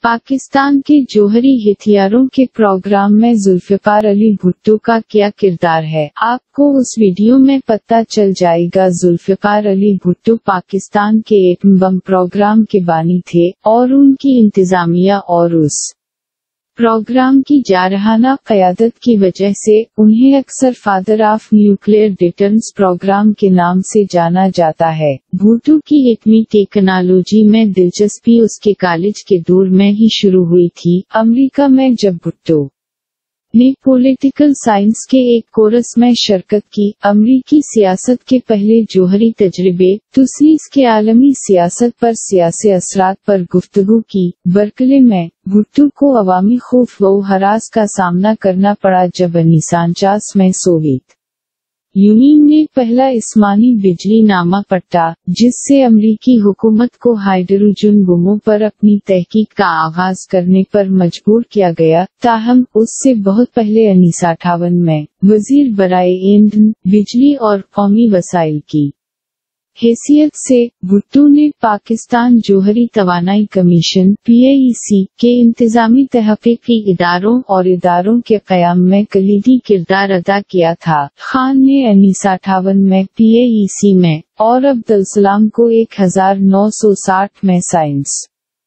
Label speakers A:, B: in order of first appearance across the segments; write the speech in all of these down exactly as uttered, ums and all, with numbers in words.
A: पाकिस्तान के जौहरी हथियारों के प्रोग्राम में जुल्फिकार अली भुट्टो का क्या किरदार है, आपको उस वीडियो में पता चल जाएगा। जुल्फिकार अली भुट्टो पाकिस्तान के एटम बम प्रोग्राम के बानी थे और उनकी इंतजामिया और उस प्रोग्राम की जारहाना क़यादत की वजह से उन्हें अक्सर father of nuclear deterrence program के नाम से जाना जाता है। भुट्टो की एटमी टेक्नोलॉजी में दिलचस्पी उसके कॉलेज के दौर में ही शुरू हुई थी। अमेरिका में जब भुट्टो ने पॉलिटिकल साइंस के एक कोर्स में शिरकत की, अमरीकी सियासत के पहले जौहरी तजर्बे, तुस्लीस के आलमी सियासत पर सियासी असरात पर गुफ्तगू की। बर्कले में भुट्टो को अवामी खौफ व हरास का सामना करना पड़ा जब उन्नीस सौ उनचास में सोवियत यूनियन ने पहला इस्मानी बिजली नामा पट्टा, जिससे अमरीकी हुकूमत को हाइड्रोजन बमों पर अपनी तहकीक का आगाज करने पर मजबूर किया गया। ताहम उससे बहुत पहले उन्नीस सौ अट्ठावन में वजीर बराए ईंधन, बिजली और कौमी वसाइल की हैसियत से भुट्टो ने पाकिस्तान जौहरी तवानाई commission (P A E C) के इंतजामी तहकीकी इदारों और इदारों के क़याम में कलीदी किरदार अदा किया था। खान ने उन्नीस सौ अट्ठावन में पी ए ई सी में और अब्दुलसलाम को एक हज़ार नौ सौ साठ में साइंस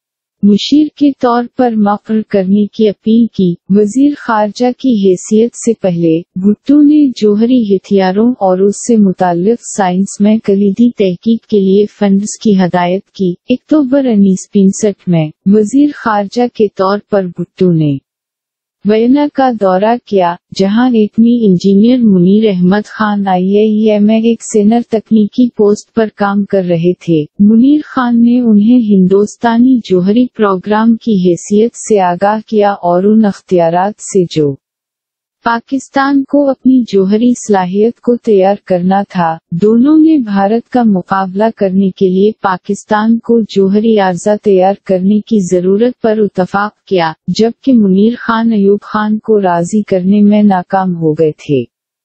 A: मुशीर के तौर पर मुक़र्रर करने की अपील की। वजीर खारजा की हैसियत से पहले भुट्टो ने जौहरी हथियारों और उससे मुताल्लिक़ साइंस में कलीदी तहकीक के लिए फंड्स की हदायत की। अक्टूबर उन्नीस सौ पैंसठ में वजीर खारजा के तौर पर भुट्टो ने वियना का दौरा किया, जहां एटमी engineer Munir Ahmad Khan I A E A में एक सीनियर तकनीकी पोस्ट पर काम कर रहे थे। मुनीर खान ने उन्हें हिंदुस्तानी जौहरी प्रोग्राम की हैसियत से आगाह किया और उन अख्तियारात से जो पाकिस्तान को अपनी जौहरी सलाहियत को तैयार करना था। दोनों ने भारत का मुकाबला करने के लिए पाकिस्तान को जौहरी आर्जा तैयार करने की जरूरत पर इत्तफाक किया, जबकि मुनीर खान अयूब खान को राजी करने में नाकाम हो गए थे।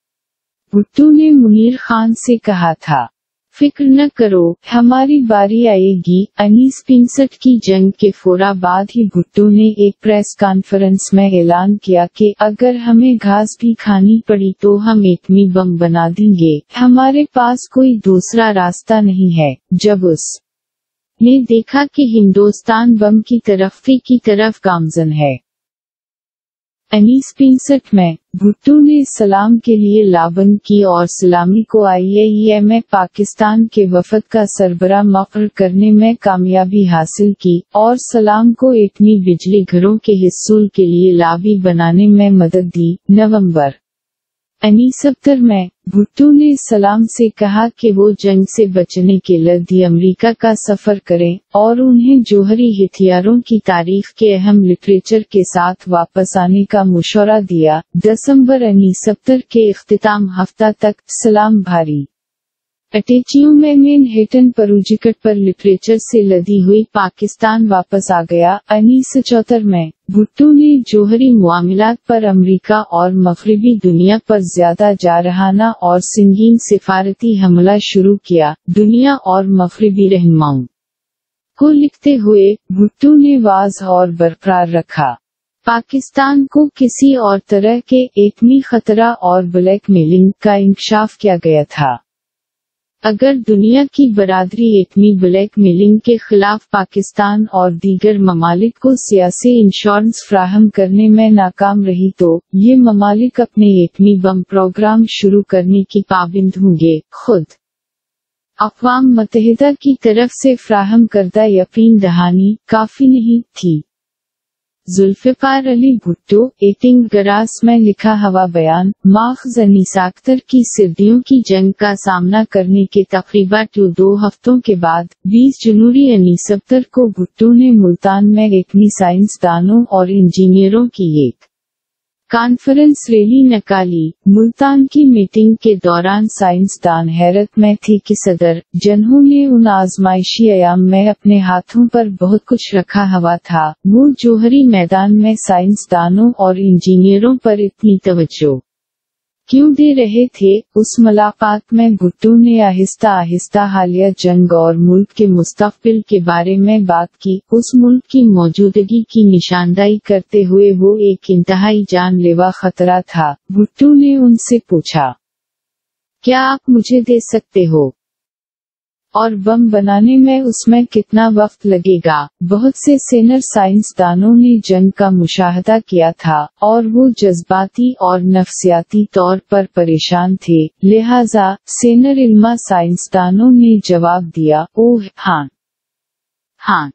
A: भुट्टो ने मुनीर खान से कहा था, फिक्र न करो, हमारी बारी आएगी। उन्नीस सौ पैंसठ की जंग के फौरा बाद ही भुट्टो ने एक प्रेस कॉन्फ्रेंस में ऐलान किया कि अगर हमें घास भी खानी पड़ी तो हम एटमी बम बना देंगे, हमारे पास कोई दूसरा रास्ता नहीं है। जब उस ने देखा कि हिंदुस्तान बम की तरक्की की तरफ गामजन है। उन्नीस सौ पैंसठ में भुट्टो ने सलाम के लिए लाबन की और सलामी को आई ए ई ए में पाकिस्तान के वफद का सरबराह मुक़र्रर करने में कामयाबी हासिल की और सलाम को एटमी बिजली घरों के हिस्सूल के लिए लाबी बनाने में मदद दी। नवंबर उन्नीस सौ सत्तर में भुट्टो ने सलाम से कहा कि वो जंग से बचने के लिए अमेरिका का सफर करें और उन्हें जौहरी हथियारों की तारीख के अहम लिटरेचर के साथ वापस आने का मशवरा दिया। दिसंबर उन्नीस सौ सत्तर के इख्तिताम हफ्ता तक सलाम भारी अटैचियों में मैनहट्टन प्रोजेक्ट पर लिटरेचर से लदी हुई पाकिस्तान वापस आ गया। उन्नीस सौ चौहत्तर में भुट्टो ने जौहरी मामलात पर अमेरिका और मग़रिबी दुनिया पर ज्यादा जारहाना और संगीन सिफारती हमला शुरू किया। दुनिया और मग़रिबी रहनुमाओं को लिखते हुए भुट्टो ने वाज़ और बरकरार रखा, पाकिस्तान को किसी और तरह के एटमी खतरा और ब्लैकमेलिंग का इंकशाफ किया गया था। अगर दुनिया की बरादरी एटमी ब्लैकमेलिंग के खिलाफ पाकिस्तान और दीगर ममालिक को सियासी इंश्योरेंस फ्राहम करने में नाकाम रही तो ये ममालिक अपने एटमी बम प्रोग्राम शुरू करने की पाबंद होंगे। खुद अक़वाम मुत्तहिदा की तरफ से फ्राहम करदा यकीन दहानी काफी नहीं थी। जुल्फिकार अली भुट्टो, एटिंग गरास में लिखा हवा बयान। माख़ज़ उन्नीस सौ अठहत्तर की सर्दियों की जंग का सामना करने के तकरीबन दो हफ्तों के बाद बीस जनवरी उन्नीस सौ सत्तर को भुट्टो ने मुल्तान में एटमी साइंसदानों और इंजीनियरों की एक कॉन्फ्रेंस रैली निकाली। मुल्तान की मीटिंग के दौरान साइंसदान हैरत में थे कि सदर, जिन्होंने उन आजमाइशी अयाम में अपने हाथों पर बहुत कुछ रखा हुआ था, वो जौहरी मैदान में साइंसदानों और इंजीनियरों पर इतनी तवज्जो क्यों दे रहे थे। उस मुलाकात में भुट्टो ने आहिस्ता आहिस्ता हालिया जंग और मुल्क के मुस्तकबिल के बारे में बात की। उस मुल्क की मौजूदगी की निशानदाही करते हुए वो एक इंतहाई जानलेवा खतरा था। भुट्टो ने उनसे पूछा, क्या आप मुझे दे सकते हो? और बम बनाने में उसमें कितना वक्त लगेगा? बहुत से सीनियर साइंसदानों ने जंग का मुशाहदा किया था और वो जज्बाती और नफ्सियाती तौर पर परेशान थे। लिहाजा सीनियर इल्मा साइंसदानों ने जवाब दिया, ओह हाँ हाँ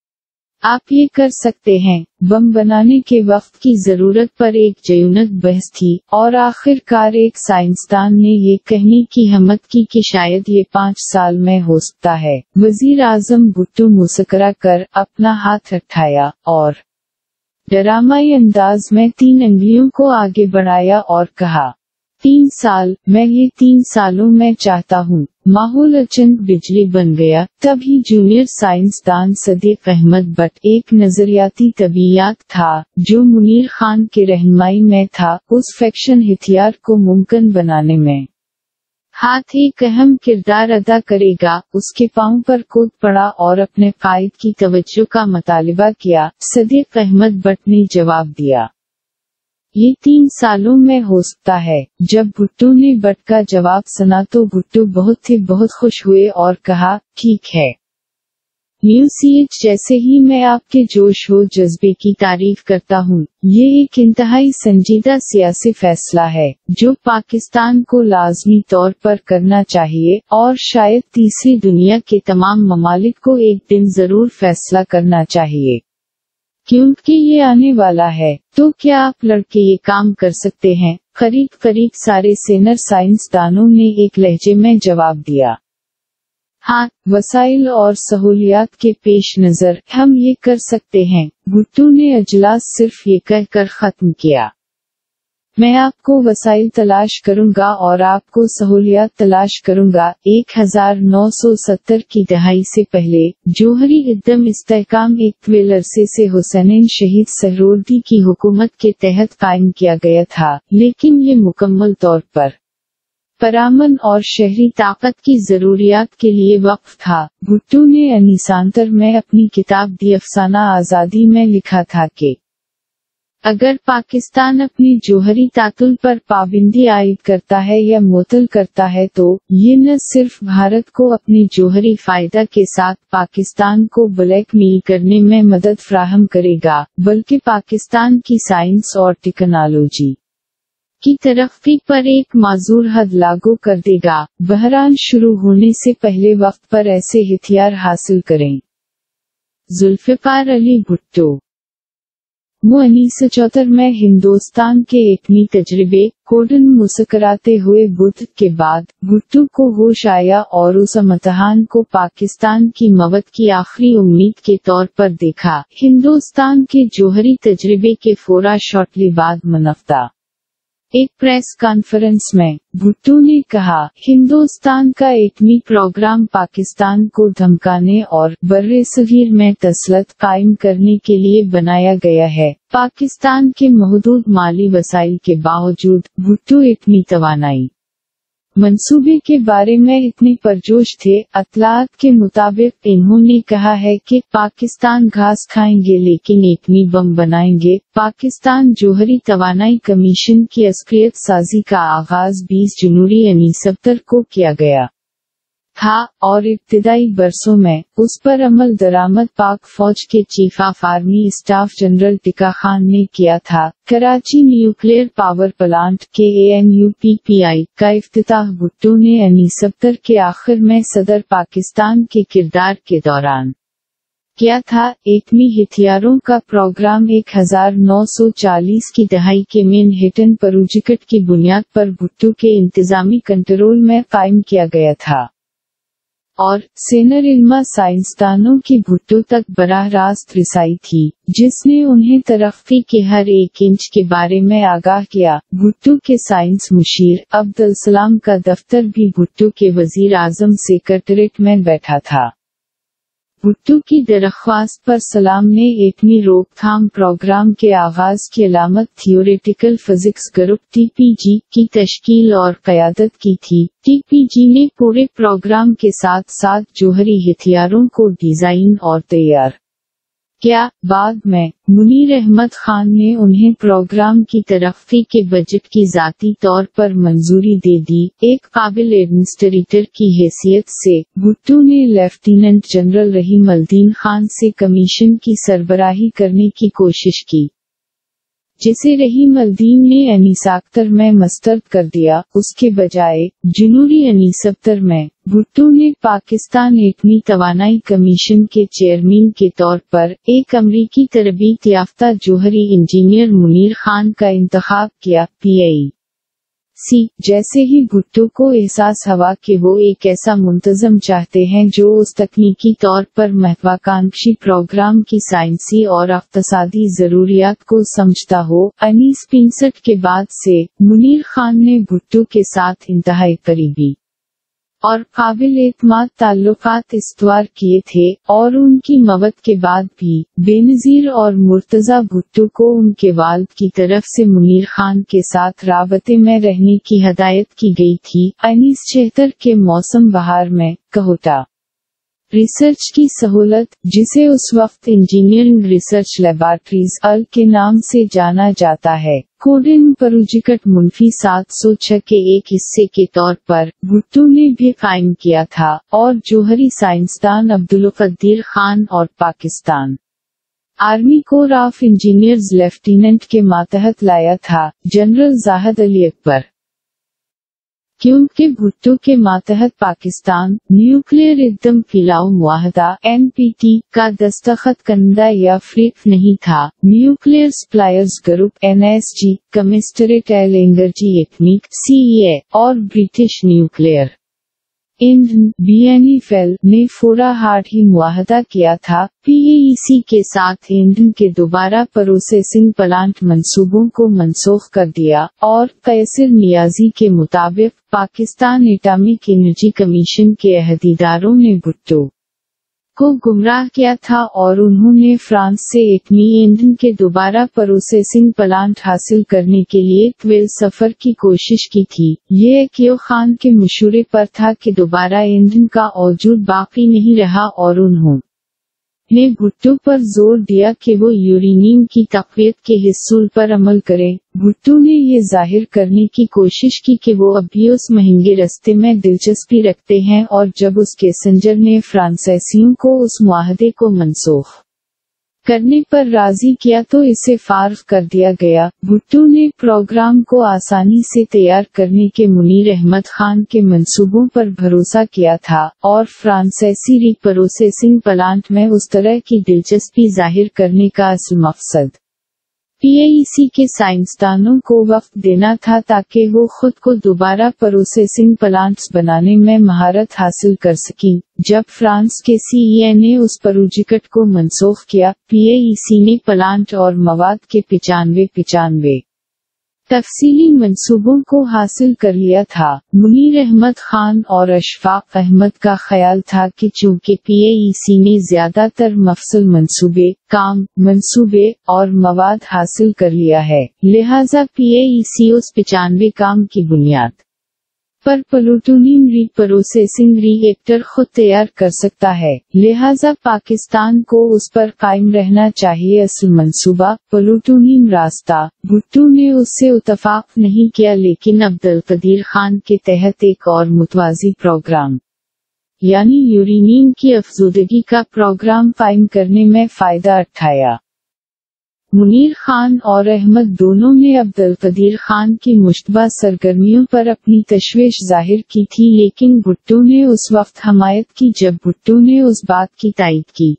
A: आप ये कर सकते हैं। बम बनाने के वक्त की जरूरत पर एक जयूनत बहस थी और आखिरकार एक साइंसदान ने ये कहने की हिम्मत की कि शायद ये पाँच साल में हो सकता है। वजीर आजम भुट्टो मुस्कुरा कर अपना हाथ उठाया और डरामाई अंदाज में तीन अंगुलियों को आगे बढ़ाया और कहा, तीन साल, मैं ये तीन सालों में चाहता हूँ। माहौल अचानक बिजली बन गया। तभी जूनियर साइंसदान सदीक अहमद भट्ट, एक नजरियाती तबीयात था जो मुनीर खान के रहनुमाई में था, उस फिक्शन हथियार को मुमकिन बनाने में हाथ एक अहम किरदार अदा करेगा। उसके पांव पर कूद पड़ा और अपने कायद की तवज्जो का मुतालिबा किया। सदीक अहमद भट्ट ने जवाब दिया, ये तीन सालों में हो सकता है। जब भुट्टो ने भट्ट का जवाब सुना तो भुट्टो बहुत ही बहुत खुश हुए और कहा, ठीक है न्यूसीएच, जैसे ही मैं आपके जोश व जज्बे की तारीफ करता हूँ। ये एक इंतहाई संजीदा सियासी फैसला है जो पाकिस्तान को लाजमी तौर पर करना चाहिए और शायद तीसरी दुनिया के तमाम ममालिक को एक दिन जरूर फैसला करना चाहिए, क्योंकि ये आने वाला है। तो क्या आप लड़के ये काम कर सकते हैं? करीब करीब सारे सीनियर साइंसदानों ने एक लहजे में जवाब दिया, हाँ, वसाइल और सहूलियात के पेश नजर हम ये कर सकते हैं। भुट्टो ने अजलास सिर्फ ये कहकर खत्म किया, मैं आपको वसाइल तलाश करूंगा और आपको सहूलियात तलाश करूंगा। एक हजार नौ सौ सत्तर की दहाई से पहले जोहरी इद्दम इस्तेहकाम एक तवील अरसे से हुसैन शहीद सहरोवर्दी की हुकूमत के तहत कायम किया गया था, लेकिन ये मुकम्मल तौर पर परामन और शहरी ताकत की जरूरियात के लिए वक्फ था। भुट्टो ने अनीसांतर में अपनी किताब दी अफसाना आज़ादी में लिखा था कि अगर पाकिस्तान अपनी जोहरी तातुल पर पाबंदी आयद करता है या मुअत्तल करता है तो ये न सिर्फ भारत को अपनी जोहरी फायदा के साथ पाकिस्तान को ब्लैकमेल करने में मदद फराहम करेगा, बल्कि पाकिस्तान की साइंस और टेक्नोलॉजी की तरक्की पर एक माजूर हद लागू कर देगा। बहरान शुरू होने से पहले वक्त पर ऐसे हथियार हासिल करें। जुल्फिकार अली भुट्टो उन्नीस सौ चौहत्तर में हिंदुस्तान के एटमी तजर्बे कोडन मुस्कुराते हुए बुध के बाद भुट्टो को होश आया और उस इम्तिहान को पाकिस्तान की मवत की आखिरी उम्मीद के तौर पर देखा। हिंदुस्तान के जोहरी तजर्बे के फोरा शॉर्टली बाद मुनफ्ता एक प्रेस कॉन्फ्रेंस में भुट्टो ने कहा, हिंदुस्तान का एटमी प्रोग्राम पाकिस्तान को धमकाने और बर्रे-सगीर में तसल्लुत कायम करने के लिए बनाया गया है। पाकिस्तान के महदूद माली वसाइल के बावजूद भुट्टो एटमी तवानाई मंसूबे के बारे में इतने परजोश थे। अतलात के मुताबिक इन्होंने कहा है कि पाकिस्तान घास खाएंगे लेकिन एटमी बम बनाएंगे। पाकिस्तान जोहरी तवानाई कमीशन की अस्क्रियत साजी का आगाज बीस जनवरी उन्नीस सौ सत्तर को किया गया था और इब्तिदाई बरसों में उस पर अमल दरामद पाक फौज के chief of army staff general Tikka Khan ने किया था। कराची न्यूक्लियर पावर प्लांट के A N U P P I का इफ्तिताह भुट्टो ने उन्नीस सौ सत्तर के आखिर में सदर पाकिस्तान के किरदार के दौरान किया था। एटमी हथियारों का प्रोग्राम एक हजार नौ सौ चालीस की दहाई के मैनहट्टन प्रोजेक्ट की बुनियाद पर भुट्टो के इंतजामी कंट्रोल में कायम किया गया था और सीनियर इल्मा साइंसदानों की भुट्टो तक बराह रास्त रिसाई थी, जिसने उन्हें तरक्की के हर एक इंच के बारे में आगाह किया। भुट्टो के साइंस मुशीर अब्दुल सलाम का दफ्तर भी भुट्टो के वजीर आजम सेक्रेटरीट में बैठा था। भुट्टो की दरख्वास्त पर सलाम ने एटमी रोकथाम प्रोग्राम के आगाज की अलामत theoretical physics group T P G की तश्कील और क़यादत की थी। टी पी जी ने पूरे प्रोग्राम के साथ साथ जौहरी हथियारों को डिजाइन और तैयार क्या बाद में मुनीर अहमद खान ने उन्हें प्रोग्राम की तरक्की के बजट की ज़ाती तौर पर मंजूरी दे दी। एक काबिल एडमिनिस्ट्रेटर की हैसियत से भुट्टो ने लेफ्टिनेंट जनरल रहीमउद्दीन खान से कमीशन की सरबराही करने की कोशिश की, जिसे रहीमउद्दीन ने अनीस अख्तर में मस्तरद कर दिया। उसके बजाय जनूरी अनीस अख्तर में भुट्टो ने पाकिस्तान एटमी तवानाई कमीशन के चेयरमैन के तौर पर एक अमरीकी तरबीत याफ्ता जौहरी इंजीनियर मुनीर खान का इंतखाब किया। पी आई सी जैसे ही भुट्टो को एहसास हुआ कि वो एक ऐसा मुंतज़म चाहते हैं जो उस तकनीकी तौर पर महत्वाकांक्षी प्रोग्राम की साइंसी और इक़्तिसादी ज़रूरियात को समझता हो, उन्नीस सौ पैंसठ के बाद से मुनीर खान ने भुट्टो के साथ इंतहाई करीबी और काबिल एतमाद ताल्लुकात इस्तवार किए थे, और उनकी मौत के बाद भी बेनज़ीर और मुर्तज़ा भुट्टो को उनके वालिद की तरफ से मुनीर खान के साथ राबते में रहने की हदायत की गई थी। उन्नीस सौ छिहत्तर के मौसम बहार में कहोटा रिसर्च की सहूलत, जिसे उस वक्त इंजीनियरिंग रिसर्च लेबॉरेटरीज अल के नाम से जाना जाता है, कोडेन प्रोजेक्ट मुनफी सात सौ छह के एक हिस्से के तौर पर भुट्टो ने भी कायम किया था और जौहरी साइंसदान अब्दुल क़दीर खान और Pakistan army corps of engineers lieutenant के मातहत लाया था जनरल जाहिद अली अकबर। क्योंकि भुट्टो के मातहत पाकिस्तान न्यूक्लियर एकदम फैलाव मुआहदा एन पी टी का दस्तखत कंदा या फ्रीक नहीं था, nuclear suppliers group N S G, commissariat एल energy atomic C E A और ब्रिटिश न्यूक्लियर इंधन बी एन ई एल ने फोरा हार्ड ही मुआहदा किया था पी ए ई सी के साथ ईंधन के दोबारा प्रोसेसिंग प्लांट मंसूबों को मनसूख कर दिया, और कैसर नियाजी के मुताबिक पाकिस्तान एटॉमिक एनर्जी कमीशन के अहदेदारों ने भुट्टो को गुमराह किया था और उन्होंने फ्रांस से एटमी ईंधन के दोबारा प्रोसेसिंग प्लांट हासिल करने के लिए तवील सफर की कोशिश की थी। ये एक्यो खान के मशूरे पर था कि दोबारा ईंधन का औजूद बाकी नहीं रहा और उन्होंने ने भुट्टो पर जोर दिया कि वो यूरेनियम की तक़वियत के हिस्सूल पर अमल करें। भुट्टो ने ये जाहिर करने की कोशिश की कि वो अब भी उस महंगे रास्ते में दिलचस्पी रखते हैं, और जब उसके संजर ने फ्रांसीसियों को उस मुआहदे को मनसूख करने पर राजी किया तो इसे फार्ग कर दिया गया। भुट्टो ने प्रोग्राम को आसानी से तैयार करने के मुनीर अहमद खान के मंसूबों पर भरोसा किया था, और फ्रांसीसी रीप्रोसेसिंग प्लांट में उस तरह की दिलचस्पी जाहिर करने का असल मकसद पी ए ई सी के साइंसदानों को वक्त देना था ताकि वो खुद को दोबारा प्रोसेसिंग प्लांट्स बनाने में महारत हासिल कर सकें। जब फ्रांस के सी ई ए ने उस प्रोजेक्ट को मनसूख किया, पी ए ई सी ने प्लांट और मवाद के पिचानवे पिचानवे तफसीली मंसूबों को हासिल कर लिया था। मुनीर अहमद खान और अशफाक अहमद का ख्याल था कि चूंकि पी ए ई सी ने ज्यादातर मफसल मंसूबे काम मंसूबे और मवाद हासिल कर लिया है, लिहाजा पी ए ई सी उस पिचानवे काम की बुनियाद पर प्लूटोनियम रीप्रोसेसिंग रिएक्टर खुद तैयार कर सकता है, लिहाजा पाकिस्तान को उस पर कायम रहना चाहिए। असल मंसूबा प्लूटोनियम रास्ता भुट्टो ने उससे इत्तफाक नहीं किया, लेकिन अब्दुल क़दीर खान के तहत एक और मुतवाज़ी प्रोग्राम यानी यूरेनियम की अफज़ूदगी का प्रोग्राम कायम करने में फ़ायदा उठाया। मुनीर खान और अहमद दोनों ने अब्दुल क़दीर खान की मुश्तबा सरगर्मियों पर अपनी तशवीश जाहिर की थी, लेकिन भुट्टो ने उस वक्त हमायत की जब भुट्टो ने उस बात की तायीद की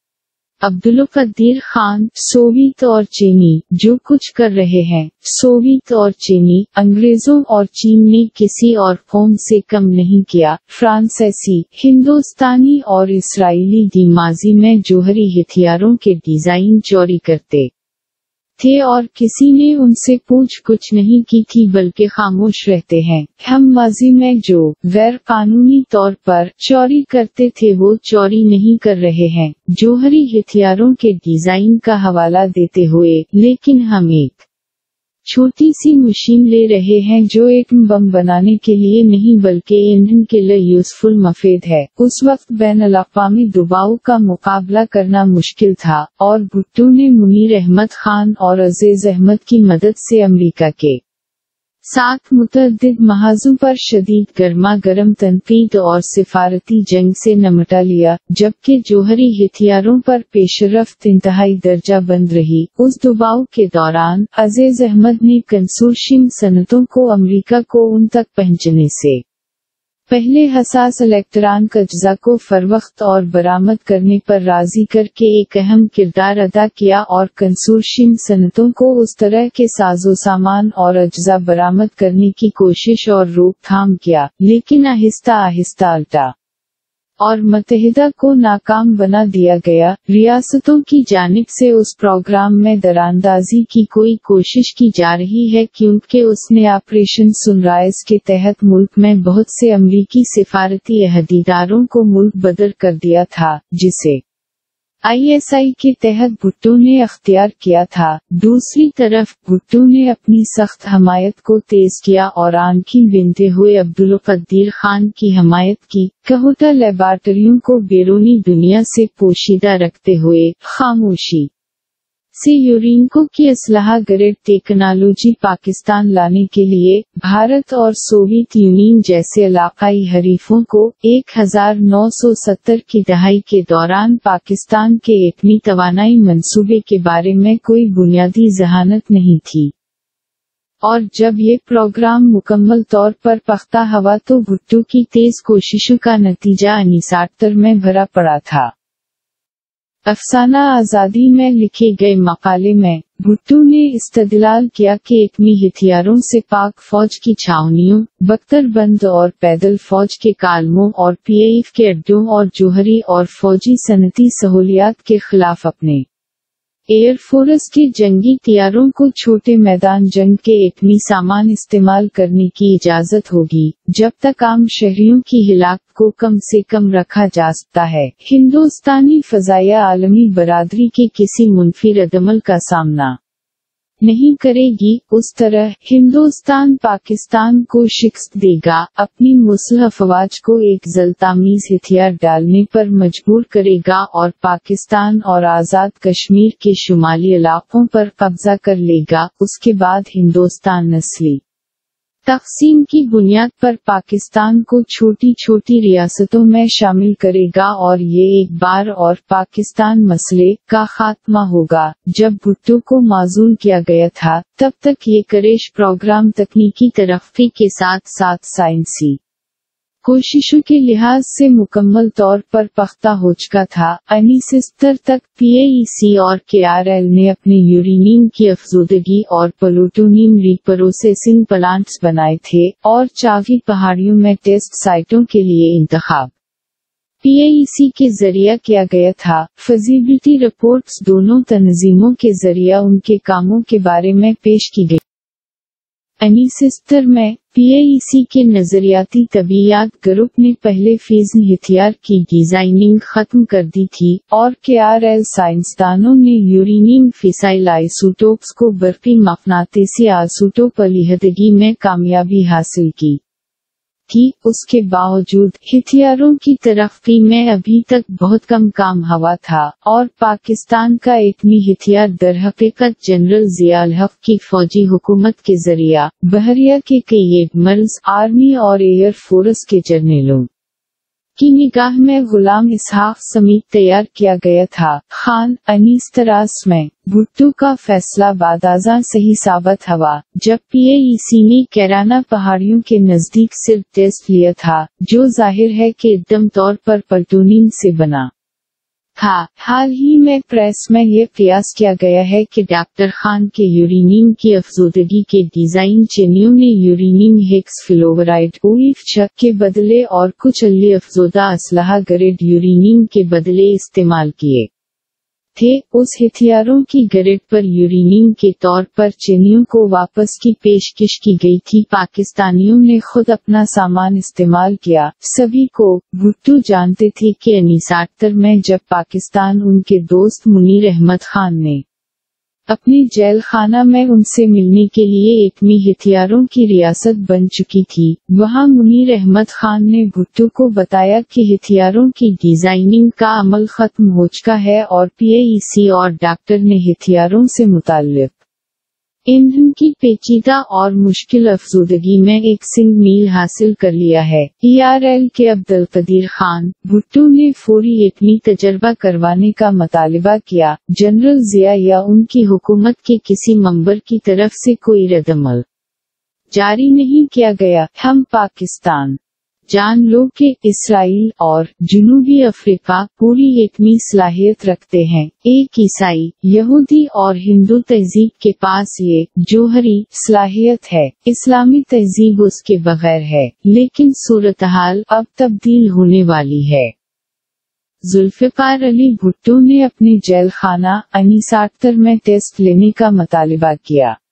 A: अब्दुल क़दीर खान सोवियत और चीनी जो कुछ कर रहे हैं, सोवियत और चीनी अंग्रेजों और चीन ने किसी और कौम से कम नहीं किया। फ्रांसीसी, हिंदुस्तानी और इसराइली दी माजी में जौहरी हथियारों के डिजाइन चोरी करते تھے اور کسی نے ان سے پوچھ کچھ نہیں کی تھی بلکہ خاموش رہتے ہیں۔ ہم ماضی میں جو غیر قانونی طور پر چوری کرتے تھے وہ چوری نہیں کر رہے ہیں، جوہری ہتھیاروں کے ڈیزائن کا حوالہ دیتے ہوئے، لیکن ہم ایک چھوٹی سی مشین لے رہے ہیں جو ایٹم بم بنانے کے لیے نہیں بلکہ ایندھن کے لیے یوزفل مفید ہے۔ اس وقت بین الاقوامی دباؤ کا مقابلہ کرنا مشکل تھا اور بھٹو نے منیر احمد خان اور عزیز احمد کی مدد سے امریکہ کے ساتھ متعدد محاذوں پر شدید گرما گرم تنقید اور سفارتی جنگ سے نمٹا لیا، جبکہ جوہری ہتھیاروں پر پیش رفت انتہائی درجہ بند رہی۔ اس دباؤ کے دوران عزیز احمد نے کنسورشیم صنعتوں کو امریکہ کو ان تک پہنچنے سے پہلے حساس الیکٹران کا اجزاء کو فروخت اور برآمد کرنے پر راضی کر کے ایک اہم کردار ادا کیا اور کنسورشیم صنعتوں کو اس طرح کے ساز و سامان اور اجزاء برآمد کرنے کی کوشش اور روک تھام کیا، لیکن آہستہ آہستہ الٹا اور متحدہ کو ناکام بنا دیا گیا۔ ریاستوں کی جانب سے اس پروگرام میں دراندازی کی کوئی کوشش کی جا رہی ہے کیونکہ اس نے آپریشن سن رائز کے تحت ملک میں بہت سے امریکی سفارتی عہدیداروں کو ملک بدر کر دیا تھا، جسے آئی ایس آئی کے تحت بھٹو نے اختیار کیا تھا۔ دوسری طرف بھٹو نے اپنی سخت حمایت کو تیز کیا اور آنکھیں بنتے ہوئے عبدالقدیر خان کی حمایت کی۔ کہوٹہ لیبارٹریوں کو بیرونی دنیا سے پوشیدہ رکھتے ہوئے خاموشی سے یورینکو کی اسلحہ گریڈ ٹیکنالوجی پاکستان لانے کے لیے بھارت اور سوویت یونین جیسے علاقائی حریفوں کو ایک ہزار نو سو ستر کی دہائی کے دوران پاکستان کے ایٹمی توانائی منصوبے کے بارے میں کوئی بنیادی ذہانت نہیں تھی، اور جب یہ پروگرام مکمل طور پر پختہ ہوا تو بھٹو کی تیز کوششوں کا نتیجہ انیساٹر میں بھرا پڑا تھا۔ افسانہ آزادی میں لکھے گئے مقالے میں بھٹو نے استدلال کیا کہ ایٹمی ہتھیاروں سے پاک فوج کی چھاؤنیوں، بختر بند اور پیدل فوج کے کالموں اور پی اے ایف کے اڈوں اور جوہری اور فوجی صنعتی سہولیات کے خلاف اپنے ایئر فورس کے جنگی طیاروں کو چھوٹے میدان جنگ کے ایٹمی سامان استعمال کرنے کی اجازت ہوگی، جب تک عام شہریوں کی ہلاکت کو کم سے کم رکھا جا سکتا ہے۔ ہندوستانی فضائیہ عالمی برادری کے کسی منفی ردعمل کا سامنا نہیں کرے گی، اس طرح ہندوستان پاکستان کو شکست دے گا، اپنی مسلح افواج کو ایک ذلتآمیز ہتھیار ڈالنے پر مجبور کرے گا اور پاکستان اور آزاد کشمیر کے شمالی علاقوں پر قبضہ کر لے گا۔ اس کے بعد ہندوستان نسلی تقسیم کی بنیاد پر پاکستان کو چھوٹی چھوٹی ریاستوں میں شامل کرے گا اور یہ ایک بار اور پاکستان مسئلے کا خاتمہ ہوگا۔ جب بھٹو کو معزول کیا گیا تھا تب تک یہ کریش پروگرام تکنیکی ترقی کے ساتھ ساتھ سائنسی کوششوں کے لحاظ سے مکمل طور پر پختہ ہو چکا تھا۔ انیسستر تک پی اے ای سی اور کے آر ایل نے اپنے یورینیم کی افزودگی اور پلوٹونیم ری پروسیسنگ پلانٹس بنائے تھے اور چاغی پہاڑیوں میں ٹیسٹ سائٹوں کے لیے انتخاب پی اے ای سی کے ذریعہ کیا گیا تھا۔ فیزیبلٹی رپورٹس دونوں تنظیموں کے ذریعہ ان کے کاموں کے بارے میں پیش کی گئی۔ انیسستر میں پی اے ای سی کے نظریاتی طبیعیات گروپ نے پہلے فیزن ہتھیار کی ڈیزائننگ ختم کر دی تھی اور کے آر ایل سائنسدانوں نے یورینیم فیسائل آئسوٹوپس کو برقی مقناطیسی آئسوٹوپ علیحدگی میں کامیابی حاصل کی تھی۔ اس کے باوجود ہتھیاروں کی ترقی میں ابھی تک بہت کم کام ہوا تھا اور پاکستان کا ایٹمی ہتھیار درحقیقت جنرل ضیاء الحق کی فوجی حکومت کے ذریعہ بحریہ کے کئی ایڈمرلز، آرمی اور ایئر فورس کے جرنیلوں کی نگاہ میں غلام اسحاق سمیت تیار کیا گیا تھا۔ خان انیستراس میں بھٹو کا فیصلہ بعدازاں صحیح ثابت ہوا جب پی اے ای سی نے کیرانہ پہاڑیوں کے نزدیک صرف ٹیسٹ لیا تھا جو ظاہر ہے کہ ایکدم طور پر پلٹونین سے بنا تھا۔ حال ہی میں پریس میں یہ قیاس کیا گیا ہے کہ ڈاکٹر خان کے یورینیم کی افزودگی کے ڈیزائن چینیوں نے یورینیم ہیکس فلوورائڈ او ایف چھ کے بدلے اور کچھ علی افزودہ اسلحہ گریڈ یورینیم کے بدلے استعمال کیے थे, उस हथियारों की गिरफ्त पर यूरेनियम के तौर पर चीनियों को वापस की पेशकश की गई थी। पाकिस्तानियों ने खुद अपना सामान इस्तेमाल किया। सभी को भुट्टो जानते थे कि उन्नीस सौ अठहत्तर में जब पाकिस्तान उनके दोस्त मुनीर अहमद खान ने अपनी जेल खाना में उनसे मिलने के लिए एटमी हथियारों की रियासत बन चुकी थी, वहां मुनीर अहमद खान ने भुट्टो को बताया कि हथियारों की डिजाइनिंग का अमल खत्म हो चुका है और पीएसी और डॉक्टर ने हथियारों से मुताल्लिक ईंधन की पेचीदा और मुश्किल अफजूदगी में एक सिंग मील हासिल कर लिया है। ईआरएल के अब्दुल कदीर खान, भुट्टो ने फौरी एटमी तजर्बा करवाने का मुतालबा किया। जनरल जिया या उनकी हुकूमत के किसी मेंबर की तरफ से कोई रद्दअमल जारी नहीं किया गया। हम पाकिस्तान, जान लो कि इसराइल और जनूबी अफ्रीका पूरी एटमी सलाहियत रखते हैं। एक ईसाई, यहूदी और हिंदू तहजीब के पास ये जौहरी सलाहियत है। इस्लामी तहजीब उसके बगैर है, लेकिन सूरत-हाल अब तब्दील होने वाली है। जुल्फ़िकार अली भुट्टो ने अपने जेल खाना उन्नीस सौ अठहत्तर में टेस्ट लेने का मुतालबा किया।